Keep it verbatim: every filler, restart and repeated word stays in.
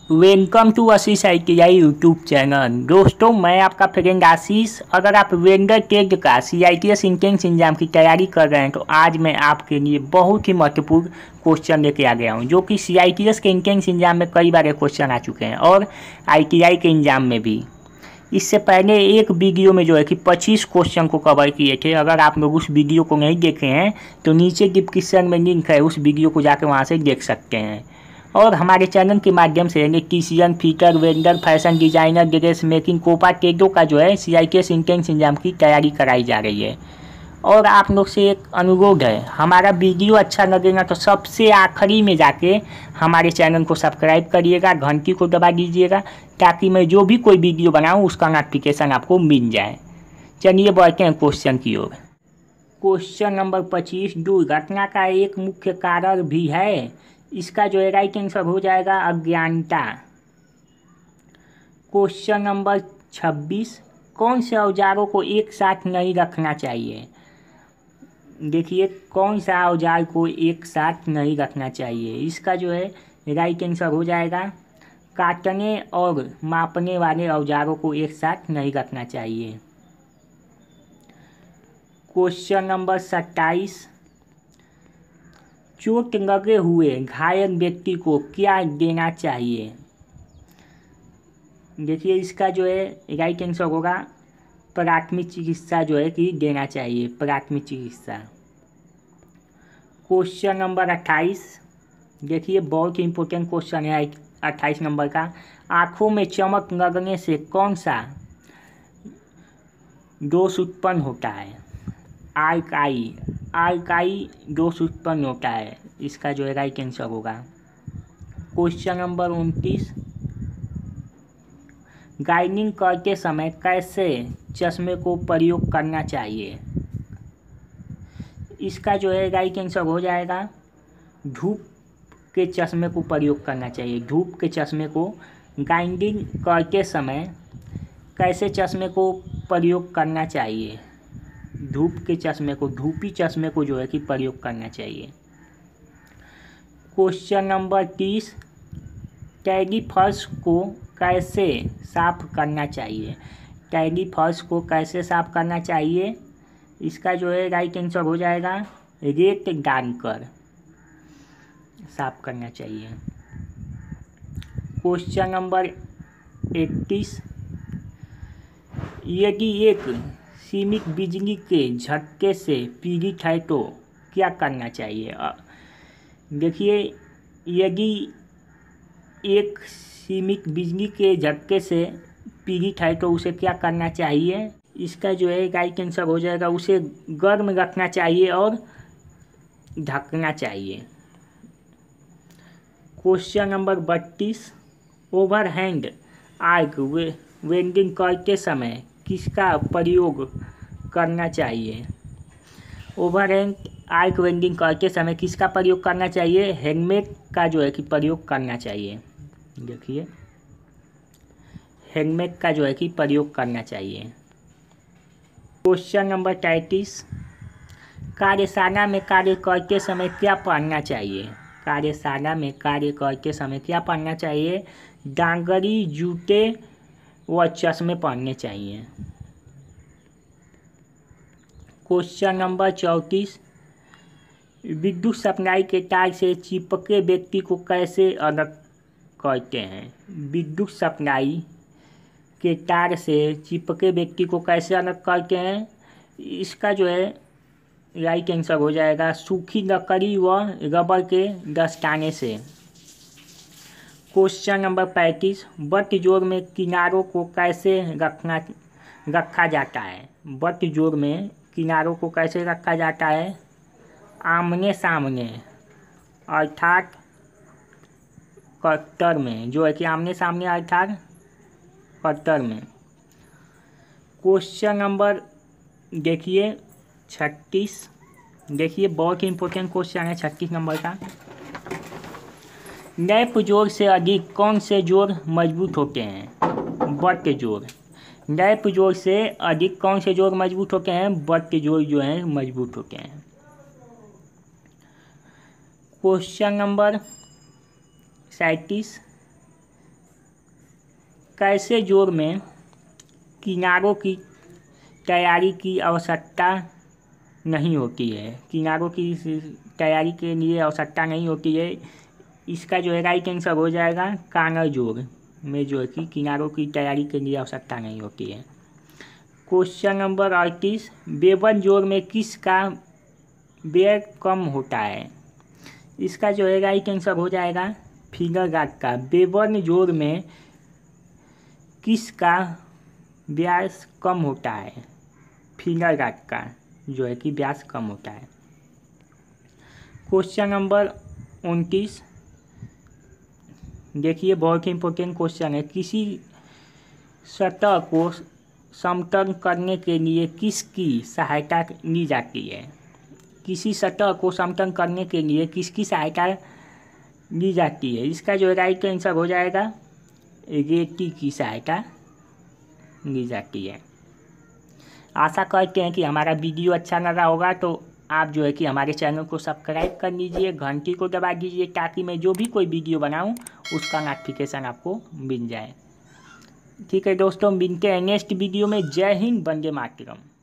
Welcome to Ashish I T I YouTube channel. दोस्तों, मैं आपका फ्रेंड आशीष। अगर आप वेंडर टेग का C I T S entrance exam की तैयारी कर रहे हैं तो आज मैं आपके लिए बहुत ही महत्वपूर्ण क्वेश्चन लेके आ गया हूं, जो कि सी आई टी एस के इंट्रेंस एग्जाम में कई बार क्वेश्चन आ चुके हैं और आई टी आई के एग्जाम में भी। इससे पहले एक वीडियो में जो है कि पच्चीस क्वेश्चन को कवर किए थे। अगर आप लोग उस वीडियो को नहीं देखे हैं तो नीचे डिस्क्रिप्शन में लिंक है, उस वीडियो को जाकर वहाँ से देख सकते हैं। और हमारे चैनल के माध्यम से electrician, fitter, welder, fashion designer, dress making, COPA टेडो का जो है C I T S entrance exam की तैयारी कराई जा रही है। और आप लोग से एक अनुरोध है, हमारा वीडियो अच्छा लगेगा तो सबसे आखिरी में जाके हमारे चैनल को सब्सक्राइब करिएगा, घंटी को दबा दीजिएगा, ताकि मैं जो भी कोई वीडियो बनाऊँ उसका नोटिफिकेशन आपको मिल जाए। चलिए बढ़ते हैं क्वेश्चन की ओर। क्वेश्चन नंबर पच्चीस, दुर्घटना का एक मुख्य कारण भी है। इसका जो है राइट आंसर हो जाएगा अज्ञानता। क्वेश्चन नंबर छब्बीस, कौन से औजारों को एक साथ नहीं रखना चाहिए। देखिए, कौन सा औजार को एक साथ नहीं रखना चाहिए। इसका जो है राइट आंसर हो जाएगा काटने और मापने वाले औजारों को एक साथ नहीं रखना चाहिए। क्वेश्चन नंबर सत्ताईस, चोट लगे हुए घायल व्यक्ति को क्या देना चाहिए। देखिए, इसका जो है राइट आंसर होगा प्राथमिक चिकित्सा जो है कि देना चाहिए, प्राथमिक चिकित्सा। क्वेश्चन नंबर अट्ठाईस, देखिए बहुत ही इंपॉर्टेंट क्वेश्चन है अट्ठाईस नंबर का। आँखों में चमक लगने से कौन सा दोष उत्पन्न होता है। आर्क आई आर्क आई दोष उत्पन्न होता है। इसका जो है राइट आंसर होगा। क्वेश्चन नंबर उनतीस, गाइडिंग करते समय कैसे चश्मे को प्रयोग करना चाहिए। इसका जो है राइट आंसर हो जाएगा धूप के चश्मे को प्रयोग करना चाहिए। धूप के चश्मे को गाइडिंग करते समय कैसे चश्मे को प्रयोग करना चाहिए। धूप के चश्मे को, धूपी चश्मे को जो है कि प्रयोग करना चाहिए। क्वेश्चन नंबर तीस, टैडी फर्श को कैसे साफ करना चाहिए। टैडी फर्श को कैसे साफ करना चाहिए। इसका जो है राइट आंसर हो जाएगा रेत डालकर साफ करना चाहिए। क्वेश्चन नंबर इकतीस, यदि एक सीमित बिजली के झटके से पीड़ित है तो क्या करना चाहिए। देखिए, यदि एक सीमित बिजली के झटके से पीड़ित है तो उसे क्या करना चाहिए। इसका जो है राइट आंसर हो जाएगा उसे गर्म रखना चाहिए और ढकना चाहिए। क्वेश्चन नंबर बत्तीस, ओवरहैंड आर्क वेल्डिंग करते समय किसका प्रयोग करना चाहिए। ओवरहैंड आर्क वेल्डिंग करते समय किसका प्रयोग करना चाहिए। हेलमेट का जो है कि प्रयोग करना चाहिए। देखिए, हेलमेट का जो है कि प्रयोग करना चाहिए। क्वेश्चन नंबर तैंतीस, कार्यशाला में कार्य करते समय क्या पहनना चाहिए। कार्यशाला में कार्य करते समय क्या पहनना चाहिए। डांगरी, जूते व चश्मे पहनने चाहिए। क्वेश्चन नंबर चौंतीस, विद्युत सप्लाई के तार से चिपके व्यक्ति को कैसे अलग करते हैं। विद्युत सप्लाई के तार से चिपके व्यक्ति को कैसे अलग करते हैं। इसका जो है राइट आंसर हो जाएगा सूखी लकड़ी व रबर के दस्ताने से। क्वेश्चन नंबर पैंतीस, बट जोड़ में किनारों को कैसे रखना रखा जाता है। बट जोड़ में किनारों को कैसे रखा जाता है। आमने सामने, अर्थात कट्टर में, जो है कि आमने सामने अर्थात कट्टर में। क्वेश्चन नंबर देखिए छत्तीस, देखिए बहुत ही इंपॉर्टेंट क्वेश्चन है छत्तीस नंबर का। लैप जोड़ से अधिक कौन से जोड़ मजबूत होते हैं। बट जोड़। लैप जोड़ से अधिक कौन से जोड़ मजबूत होते हैं। बट जोड़ जो है मजबूत होते हैं। क्वेश्चन नंबर सैंतीस, कैसे जोड़ में किनारों की तैयारी की आवश्यकता नहीं होती है, किनारों की तैयारी के लिए आवश्यकता नहीं होती है। इसका जो है राइट आंसर हो जाएगा कांगर जोड़ में जो है कि किनारों की तैयारी के लिए आवश्यकता नहीं होती है। क्वेश्चन नंबर अड़तीस, बेवन जोड़ में किसका बेयर कम होता है? इसका जो है राइट आंसर हो जाएगा फिंगर गार्ड का। बेवन जोड़ में किसका व्यास कम होता है? फिंगर गार्ड का जो है कि व्यास कम होता है। क्वेश्चन नंबर उनतीस, देखिए बहुत ही इंपॉर्टेंट क्वेश्चन है। किसी सतह को समतल करने के लिए किसकी सहायता ली जाती है? किसी सतह को समतल करने के लिए किसकी सहायता ली जाती है? इसका जो राइट आंसर हो जाएगा रेती की सहायता ली जाती है। आशा करते हैं कि हमारा वीडियो अच्छा लगा होगा, तो आप जो है कि हमारे चैनल को सब्सक्राइब कर लीजिए, घंटी को दबा दीजिए ताकि मैं जो भी कोई वीडियो बनाऊं उसका नोटिफिकेशन आपको मिल जाए। ठीक है दोस्तों, मिलते हैं नेक्स्ट वीडियो में। जय हिंद, वंदे मातरम।